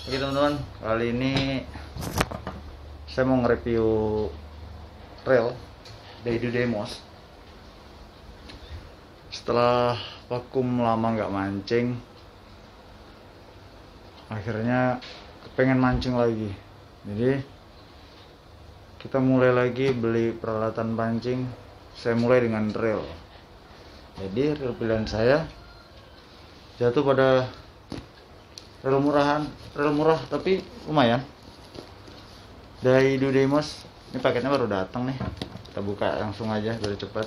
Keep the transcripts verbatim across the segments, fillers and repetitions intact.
Oke teman-teman, kali ini saya mau nge-review reel Daidu Deimos. Setelah vakum lama nggak mancing, akhirnya pengen mancing lagi. Jadi kita mulai lagi beli peralatan pancing. Saya mulai dengan reel. Jadi reel pilihan saya jatuh pada reel murahan, reel murah tapi lumayan. Daidu Deimos. Ini paketnya baru datang nih. Kita buka langsung aja biar cepat.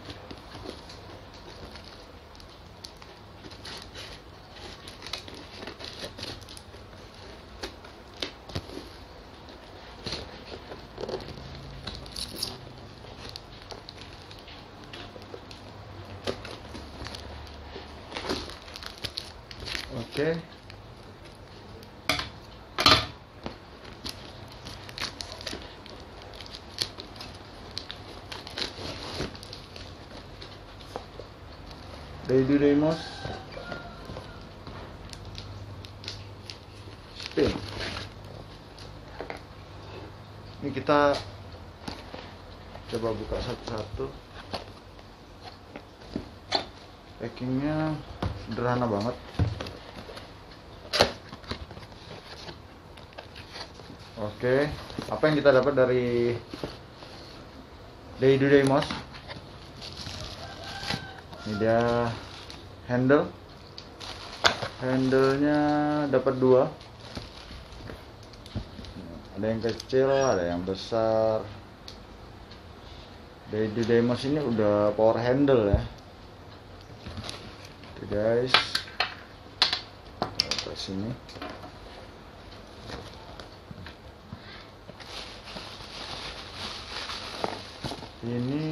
Oke. Daidu Deimos spin. Ini kita coba buka satu-satu. Packingnya sederhana banget. Oke, apa yang kita dapat dari Daidu Deimos? Ini dia handle. Handlenya dapat dua. Ada yang kecil, ada yang besar. Daidu Deimos ini udah power handle ya. Oke guys, ke sini. Ini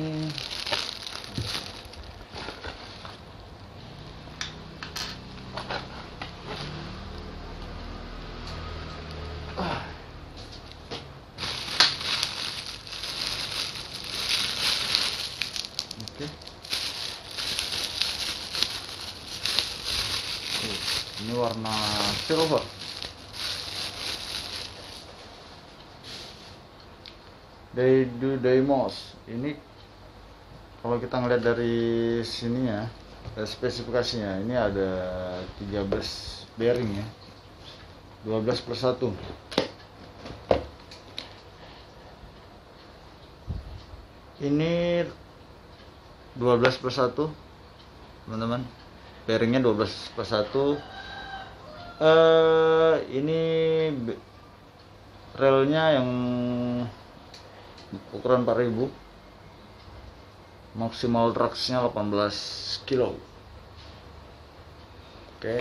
ah. Oke. Ini warna silver. Daidu Deimos ini kalau kita ngeliat dari sini ya, spesifikasinya ini ada tiga belas bearing ya, dua belas plus satu. Ini dua belas plus satu teman-teman, bearingnya dua belas plus satu. eh ini relnya yang ukuran empat ribu, maksimal traksnya delapan belas kilo. Oke,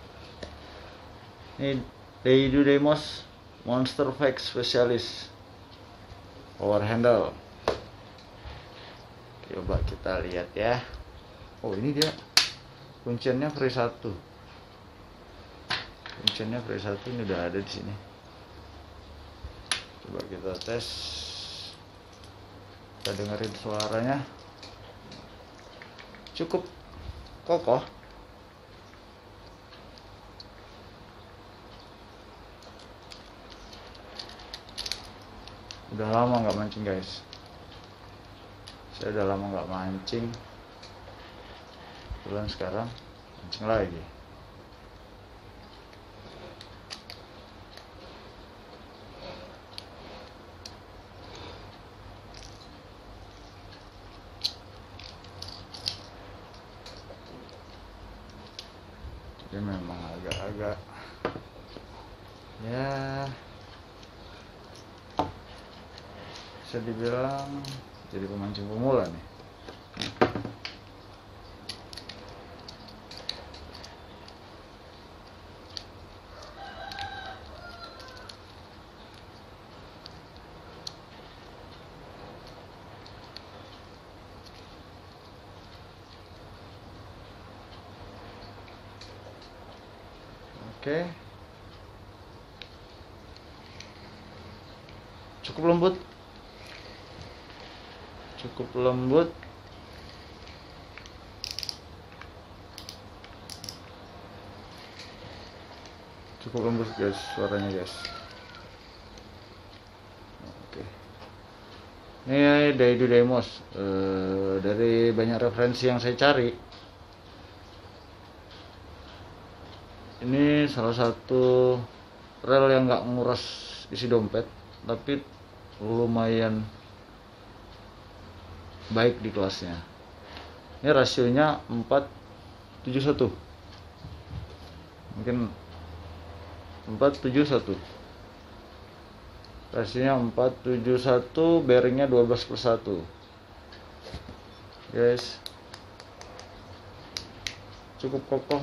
ini Daidu Deimos Monster Flex Specialist power handle. Coba kita lihat ya. Oh, ini dia kunciannya free satu. Kunciannya free satu ini udah ada di sini. Coba kita tes. Kita dengerin suaranya, cukup kokoh. Udah lama nggak mancing guys. Saya udah lama nggak mancing. Bulan sekarang mancing lagi. Ini memang agak-agak ya bisa dibilang jadi pemancing pemula nih. Oke, cukup lembut, cukup lembut. cukup lembut guys suaranya guys. Oke, ini Daidu Deimos. Uh, dari banyak referensi yang saya cari, ini salah satu rel yang nggak nguras isi dompet, tapi lumayan baik di kelasnya. Ini rasionya empat tujuh satu, mungkin empat tujuh satu, rasionya empat tujuh satu, bearingnya dua belas per satu guys, cukup kokoh.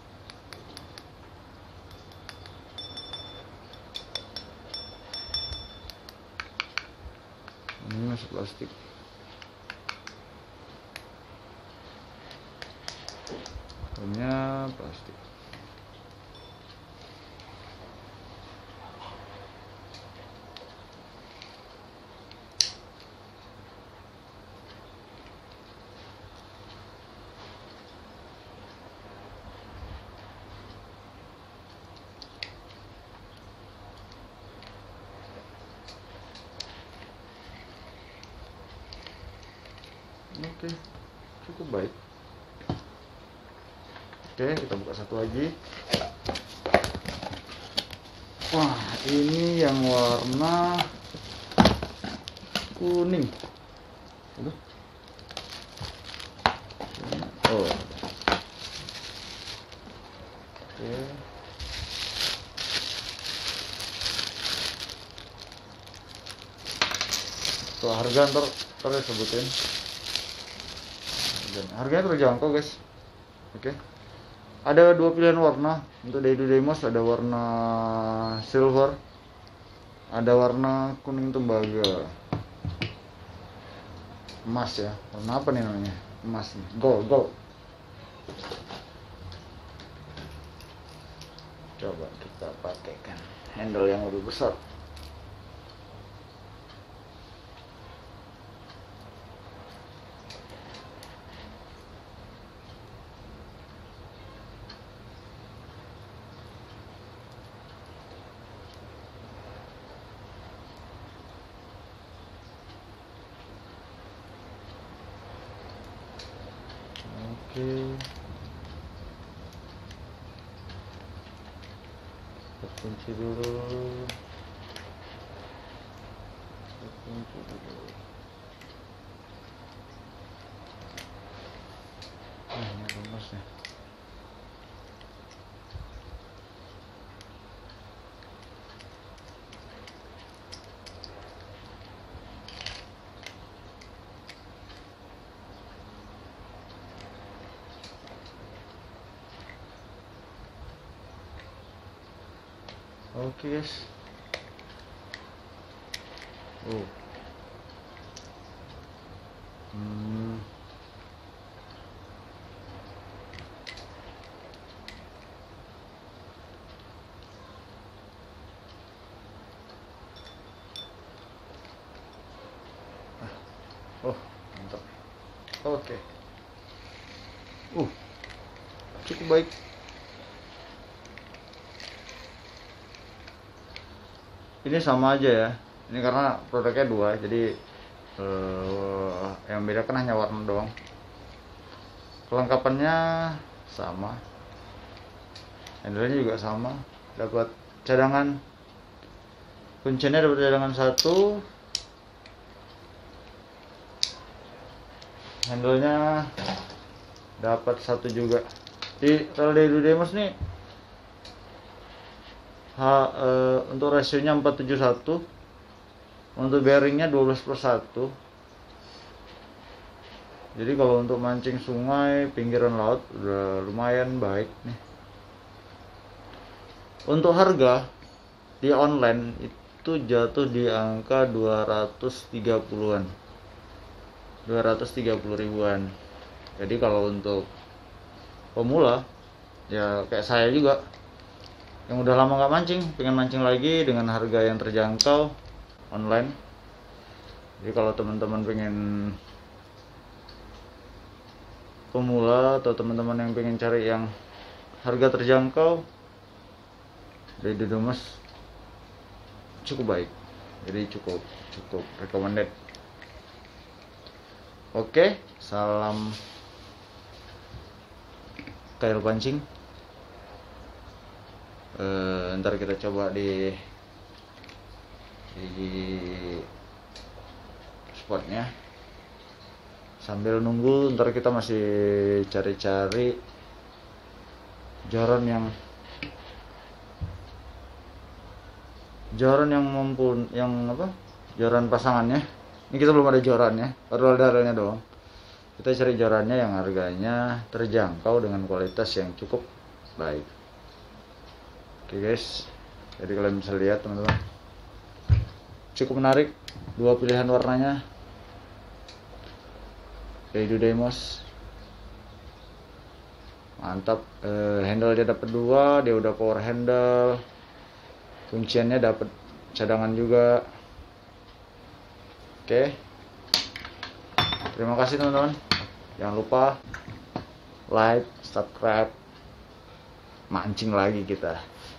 Ini masih plastik. Remnya plastik. Oke, cukup baik. Oke, kita buka satu lagi. Wah, ini yang warna kuning. Aduh. Oh. Oke. Tuh, harga ntar ntar saya sebutin. Harganya terjangkau guys. Oke, ada dua pilihan warna untuk Daidu Deimos. Ada warna silver, ada warna kuning tembaga, emas ya. Warna apa nih namanya? Emas nih, gold gold. Coba kita pakaikan handle yang lebih besar. Oke, kita kunci dulu, kita kunci dulu. Nah, ini rumusnya. Oke guys. Oh. Hmm. Oh, mantap. Oke. Uh, cukup baik. Ini sama aja ya. Ini karena produknya dua, jadi eh, yang beda kan hanya warna doang. Kelengkapannya sama. Handle-nya juga sama. Dapat cadangan. Kuncinya dapat cadangan satu. Handle-nya dapat satu juga. Di rel Daidu Deimos nih ha, e, untuk rasionya empat tujuh satu, untuk bearingnya dua belas per satu. Jadi kalau untuk mancing sungai, pinggiran laut udah lumayan baik nih. Untuk harga di online itu jatuh di angka dua ratus tiga puluhan, dua ratus tiga puluh ribuan. Jadi kalau untuk pemula ya kayak saya juga yang udah lama nggak mancing, pengen mancing lagi dengan harga yang terjangkau online. Jadi kalau teman-teman pengen pemula atau teman-teman yang pengen cari yang harga terjangkau, dari Dudomas cukup baik, jadi cukup cukup recommended. Oke, salam kail pancing. Uh, ntar kita coba di di spotnya sambil nunggu. Ntar kita masih cari-cari joran yang joran yang mampu, yang apa, joran pasangannya. Ini kita belum ada jorannya, baru ada relnya doang. Kita cari jorannya yang harganya terjangkau dengan kualitas yang cukup baik. Oke guys, jadi kalian bisa lihat teman-teman, cukup menarik, dua pilihan warnanya dari Dudemos. Mantap. eh, handle dia dapat dua, dia udah power handle, kunciannya dapat cadangan juga. Oke, terima kasih teman-teman, jangan lupa like, subscribe, mancing lagi kita.